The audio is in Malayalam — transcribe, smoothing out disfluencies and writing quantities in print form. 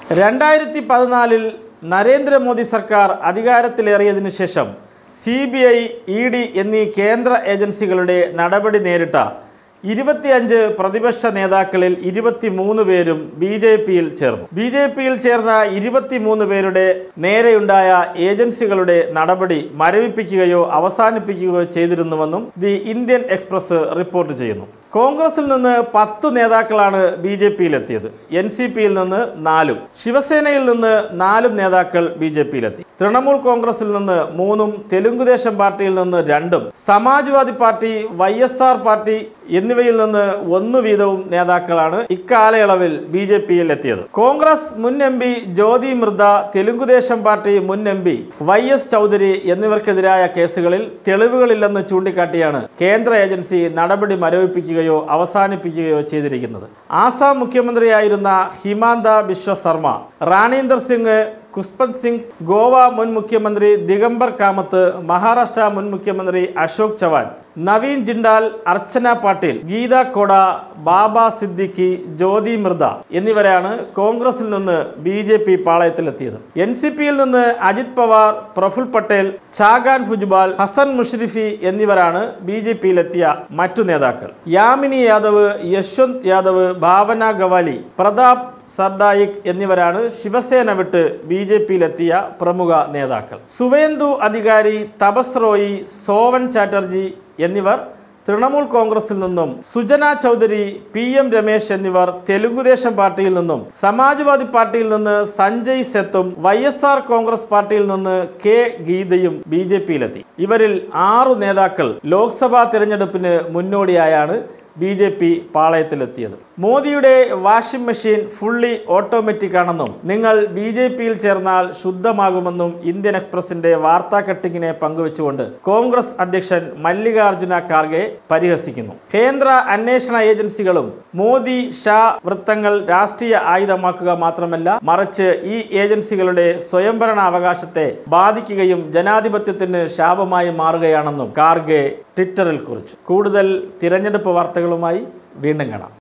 2014 നരേന്ദ്രമോദി സർക്കാർ അധികാരത്തിലേറിയതിനു ശേഷം CBI, ED എന്നീ കേന്ദ്ര ഏജൻസികളുടെ നടപടി നേരിട്ട 25 പ്രതിപക്ഷ നേതാക്കളിൽ 23 പേരും BJPയിൽ ചേർന്നു. BJPയിൽ ചേർന്ന 23 പേരുടെ നേരെയുണ്ടായ ഏജൻസികളുടെ നടപടി മരവിപ്പിക്കുകയോ അവസാനിപ്പിക്കുകയോ ചെയ്തിരുന്നുവെന്നും ദി ഇന്ത്യൻ എക്സ്പ്രസ് റിപ്പോർട്ട് ചെയ്യുന്നു. കോൺഗ്രസിൽ നിന്ന് 10 നേതാക്കളാണ് BJPയിലെത്തിയത്. NCPയിൽ നിന്ന് 4, ശിവസേനയിൽ നിന്ന് 4 നേതാക്കൾ BJPയിലെത്തി. തൃണമൂൽ കോൺഗ്രസിൽ നിന്ന് 3, തെലുങ്കുദേശം പാർട്ടിയിൽ നിന്ന് 2, സമാജ്വാദി പാർട്ടി, YSR പാർട്ടി എന്നിവയിൽ നിന്ന് 1 വീതവും നേതാക്കളാണ് ഇക്കാലയളവിൽ BJPയിൽ എത്തിയത്. കോൺഗ്രസ് മുൻ MP ജ്യോതി മിർദ, തെലുങ്കുദേശം പാർട്ടി മുൻ MP YS ചൗധരി എന്നിവർക്കെതിരായ കേസുകളിൽ തെളിവുകളില്ലെന്ന് ചൂണ്ടിക്കാട്ടിയാണ് കേന്ദ്ര ഏജൻസി നടപടി മരവിപ്പിക്കുകയോ അവസാനിപ്പിക്കുകയോ ചെയ്തിരിക്കുന്നത്. ആസാം മുഖ്യമന്ത്രിയായിരുന്ന ഹിമാന്ത ബിശ്വ ശർമ്മ, റാണീന്ദർ സിംഗ്, കുസ്പത് സിംഗ്, ഗോവ മുൻ മുഖ്യമന്ത്രി ദിഗംബർ കാമത്ത്, മഹാരാഷ്ട്ര മുൻ മുഖ്യമന്ത്രി അശോക് ചവാൻ, നവീൻ ജിണ്ടാൽ, അർച്ചന പാട്ടീൽ, ഗീത കോഡ, ബാബ സിദ്ദിഖി, ജ്യോതി മിർദ എന്നിവരാണ് കോൺഗ്രസിൽ നിന്ന് BJP പാളയത്തിലെത്തിയത്. NCPയിൽ നിന്ന് അജിത് പവാർ, പ്രഫുൽ പട്ടേൽ, ഛാഗാൻ ഭുജ്ബാൽ, ഹസൻ മുഷ്രിഫി എന്നിവരാണ് BJPയിലെത്തിയ മറ്റു നേതാക്കൾ. യാമിനി യാദവ്, യശ്വന്ത് യാദവ്, ഭാവന ഗവാലി, പ്രതാപ് സർദായിക് എന്നിവരാണ് ശിവസേന വിട്ട് BJPയിലെത്തിയ പ്രമുഖ നേതാക്കൾ. സുവേന്ദു അധികാരി, തപസ് റോയി, സോവൻ ചാറ്റർജി എന്നിവർ തൃണമൂൽ കോൺഗ്രസിൽ നിന്നും, സുജന ചൗധരി, PM രമേശ് എന്നിവർ തെലുങ്കുദേശം പാർട്ടിയിൽ നിന്നും, സമാജ്വാദി പാർട്ടിയിൽ നിന്ന് സഞ്ജയ് സെത്തും, YSR കോൺഗ്രസ് പാർട്ടിയിൽ നിന്ന് K ഗീതയും BJPയിലെത്തി. ഇവരിൽ 6 നേതാക്കൾ ലോക്സഭാ തിരഞ്ഞെടുപ്പിന് മുന്നോടിയായാണ് BJP പാളയത്തിലെത്തിയത്. മോദിയുടെ വാഷിംഗ് മെഷീൻ ഫുള്ളി ഓട്ടോമാറ്റിക് ആണെന്നും നിങ്ങൾ BJPയിൽ ചേർന്നാൽ ശുദ്ധമാകുമെന്നും ഇന്ത്യൻ എക്സ്പ്രസിന്റെ വാർത്താ കട്ടിങ്ങിനെ പങ്കുവെച്ചുകൊണ്ട് കോൺഗ്രസ് അധ്യക്ഷൻ മല്ലികാർജുന ഖാർഗെ പരിഹസിക്കുന്നു. കേന്ദ്ര അന്വേഷണ ഏജൻസികളും മോദി ഷാ വൃത്തങ്ങൾ രാഷ്ട്രീയ ആയുധമാക്കുക മാത്രമല്ല, മറിച്ച് ഈ ഏജൻസികളുടെ സ്വയംഭരണ അവകാശത്തെ ബാധിക്കുകയും ജനാധിപത്യത്തിന് ശാപമായി മാറുകയാണെന്നും ഖാർഗെ ട്വിറ്ററിൽ കുറിച്ചു. കൂടുതൽ തിരഞ്ഞെടുപ്പ് വാർത്തകളുമായി വീണ്ടും കാണാം.